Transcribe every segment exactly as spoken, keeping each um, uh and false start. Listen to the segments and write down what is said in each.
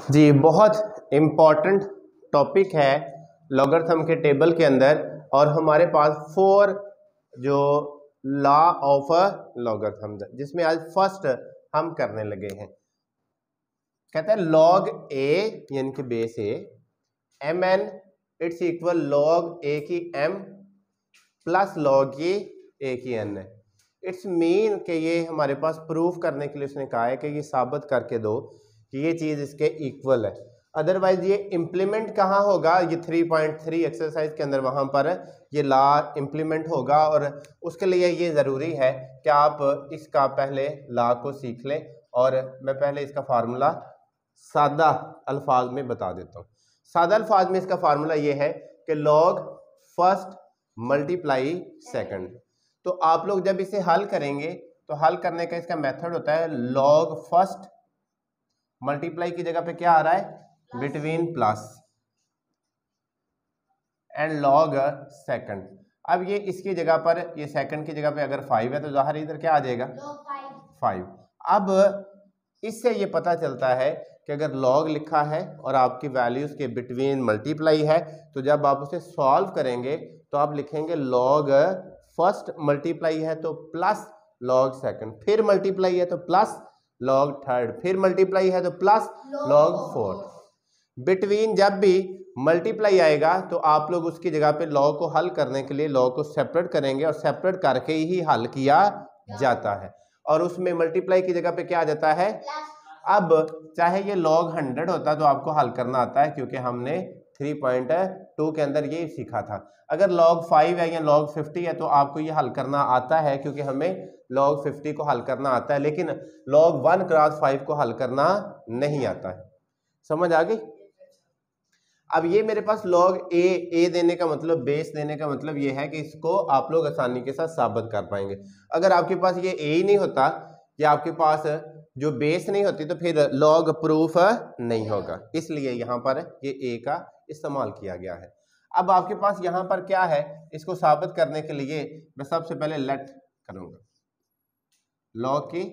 जी, बहुत important topic है logarithm के टेबल के अंदर, और हमारे पास फोर जो लॉ ऑफ लॉगरिथम जिसमें आज फर्स्ट हम करने लगे हैं। कहते हैं लॉग ए यानी कि base A M N it's equal log A की एम प्लस लॉग की ए की एन है। इट्स मीन कि ये हमारे पास प्रूफ करने के लिए उसने कहा है कि ये साबित करके दो कि ये चीज़ इसके इक्वल है। अदरवाइज ये इम्प्लीमेंट कहाँ होगा, ये थ्री पॉइंट थ्री एक्सरसाइज के अंदर वहाँ पर ये लॉ इम्प्लीमेंट होगा, और उसके लिए ये ज़रूरी है कि आप इसका पहले लॉ को सीख लें। और मैं पहले इसका फार्मूला सादा अल्फाज में बता देता हूँ। सादा अल्फाज में इसका फार्मूला ये है कि लॉग फर्स्ट मल्टीप्लाई सेकंड। तो आप लोग जब इसे हल करेंगे तो हल करने का इसका मेथड होता है लॉग फर्स्ट मल्टीप्लाई की जगह पे क्या आ रहा है, between plus, and log second. अब ये इसकी जगह पर, ये सेकंड की जगह पे अगर फाइव है तो ज़ाहिर इधर क्या आ जाएगा, फाइव। अब इससे ये पता चलता है कि अगर लॉग लिखा है और आपकी वैल्यूज के बिटवीन मल्टीप्लाई है, तो जब आप उसे सॉल्व करेंगे तो आप लिखेंगे लॉग फर्स्ट मल्टीप्लाई है तो प्लस लॉग सेकंड, फिर मल्टीप्लाई है तो प्लस लॉग थर्ड, फिर मल्टीप्लाई है तो प्लस लॉग फोर्थ। बिटवीन जब भी मल्टीप्लाई आएगा तो आप लोग उसकी जगह पे लॉग को हल करने के लिए लॉग को सेपरेट करेंगे, और सेपरेट करके ही हल किया जाता है, और उसमें मल्टीप्लाई की जगह पे क्या आ जाता है। अब चाहे ये लॉग हंड्रेड होता तो आपको हल करना आता है, क्योंकि हमने थ्री पॉइंट टू के अंदर ये सीखा था। अगर लॉग फाइव है या लॉग फिफ्टी है तो आपको ये हल करना आता है, क्योंकि हमें लॉग फिफ्टी को हल करना आता है, लेकिन लॉग वन क्रॉस फाइव को हल करना नहीं आता है। समझ आ गई। अब ये मेरे पास लॉग ए ए देने का मतलब, बेस देने का मतलब ये है कि इसको आप लोग आसानी के साथ साबित कर पाएंगे। अगर आपके पास ये ए ही नहीं होता या आपके पास जो बेस नहीं होती तो फिर लॉग प्रूफ नहीं होगा, इसलिए यहाँ पर ये ए का इस्तेमाल किया गया है। अब आपके पास यहाँ पर क्या है, इसको साबित करने के लिए मैं सबसे पहले लेट करूंगा लॉग की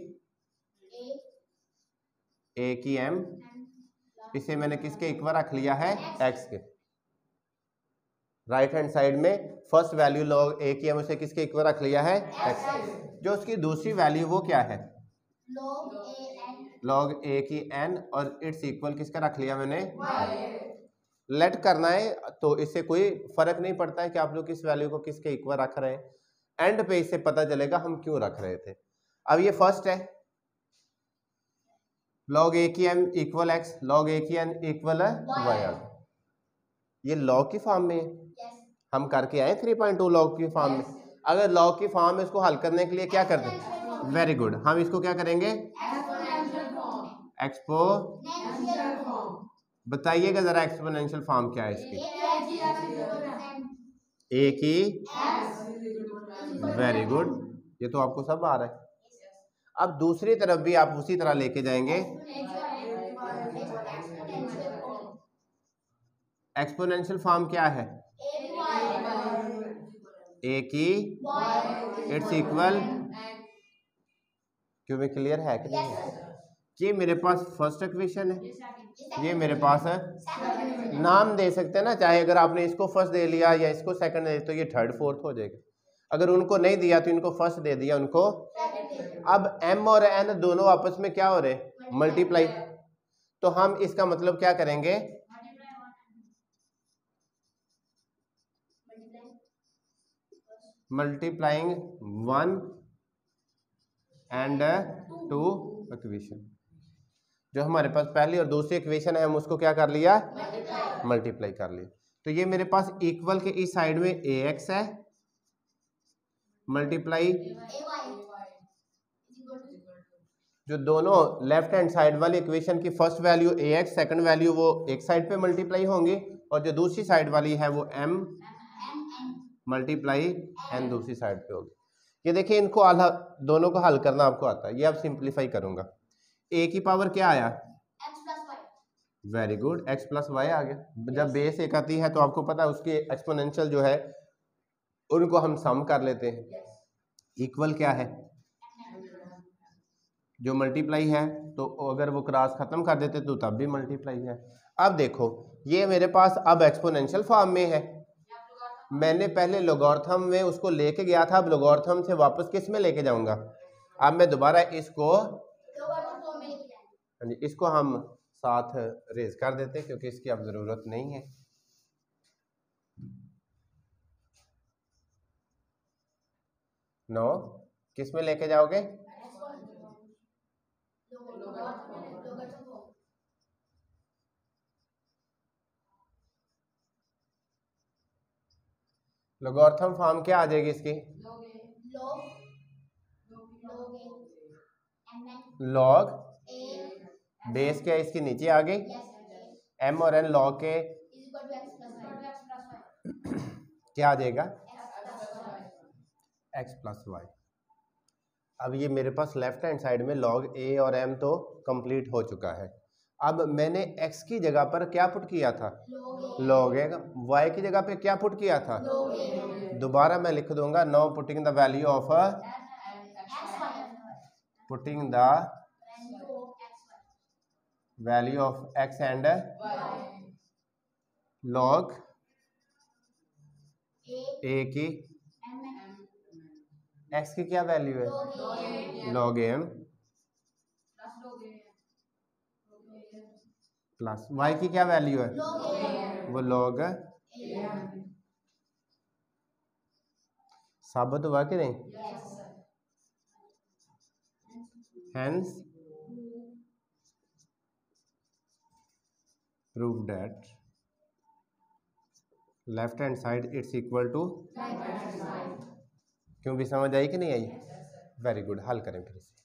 ए की एम, इसे मैंने किसके इक्वल रख लिया है, एक्स के। राइट हैंड साइड में फर्स्ट वैल्यू लॉग ए की एम, उसे किसके इक्वल रख लिया है, एक्स। जो उसकी दूसरी वैल्यू वो क्या है, लॉग ए की एन, और इट्स इक्वल किसका रख लिया मैंने, लेट करना है तो इससे कोई फर्क नहीं पड़ता है कि आप लोग किस वैल्यू को किसके इक्वल रख रहे हैं, एंड पे इससे पता चलेगा हम क्यों रख रहे थे। अब ये फर्स्ट है लॉग ए की M equal X, log A की एन इक्वल है वाई। ये लॉग की फॉर्म में है, हम करके आए थ्री पॉइंट टू लॉग की फॉर्म में। अगर लॉग की फॉर्म में इसको हल करने के लिए क्या करते हैं, वेरी गुड, हम इसको क्या करेंगे, एक्सपो, बताइएगा जरा एक्सपोनेंशियल फॉर्म क्या है इसकी, ए की, वेरी गुड, ये तो आपको सब आ रहा है। अब दूसरी तरफ भी आप उसी तरह लेके जाएंगे, एक्सपोनेंशियल फॉर्म क्या है, ए की इट्स इक्वल, क्यों में क्लियर है कि नहीं है। ये मेरे पास फर्स्ट इक्वेशन है, ये मेरे पास है, नाम दे सकते हैं ना, चाहे अगर आपने इसको फर्स्ट दे लिया या इसको सेकंड दे तो ये थर्ड फोर्थ हो जाएगा। अगर उनको नहीं दिया तो इनको फर्स्ट दे दिया, उनको। अब m और n दोनों आपस में क्या हो रहे, मल्टीप्लाई, तो हम इसका मतलब क्या करेंगे, multiplying one and two equation. जो हमारे पास पहली और दूसरी इक्वेशन है हम उसको क्या कर लिया, मल्टीप्लाई कर लिया। तो ये मेरे पास इक्वल के इस साइड में ए एक्स है, मल्टीप्लाई जो दोनों लेफ्ट हैंड साइड वाली इक्वेशन की first value A X, second value वो एक साइड पे मल्टीप्लाई होंगी, और जो दूसरी साइड वाली है वो m मल्टीप्लाई n दूसरी साइड पे होगी। ये देखिए, इनको आधा दोनों को हल करना आपको आता है। ये अब सिंप्लीफाई करूंगा, a की पावर क्या आया, very good, x plus Y आ गया। जब बेस एक आती है तो आपको पता है उसके एक्सपोनेंशियल जो है उनको हम सम कर लेते हैं। इक्वल क्या है, जो मल्टीप्लाई है, तो अगर वो क्रॉस खत्म कर देते तो तब भी मल्टीप्लाई है। अब देखो ये मेरे पास अब एक्सपोनेंशियल फॉर्म में है, मैंने पहले लोगारिथम में उसको लेके गया था, अब लोगारिथम से वापस किस में लेके जाऊंगा, अब मैं दोबारा इसको इसको हम साथ रेज कर देते हैं क्योंकि इसकी अब जरूरत नहीं है। नो किस में लेके जाओगे, लोगारिथम फॉर्म क्या आ जाएगी इसकी, लॉग बेस क्या इसके नीचे आ गई, एम और एन लॉग के क्या आ जाएगा, एक्स प्लस वाई। अब ये मेरे पास लेफ्ट हैंड साइड में लॉग ए और एम तो कंप्लीट हो चुका है। अब मैंने एक्स की जगह पर क्या पुट किया था, लॉग ए, वाई की जगह पे क्या पुट किया था, दोबारा मैं लिख दूंगा now putting the value of putting the value of X and log A की, एक्स की क्या वैल्यू है, लॉग एम, प्लस वाई की क्या वैल्यू है, वो लॉग, साबित हुआ कि नहीं, hence prove that left hand side it's equal to, क्यों भी समझ आई कि नहीं आई, वेरी गुड, हल करें फिर से।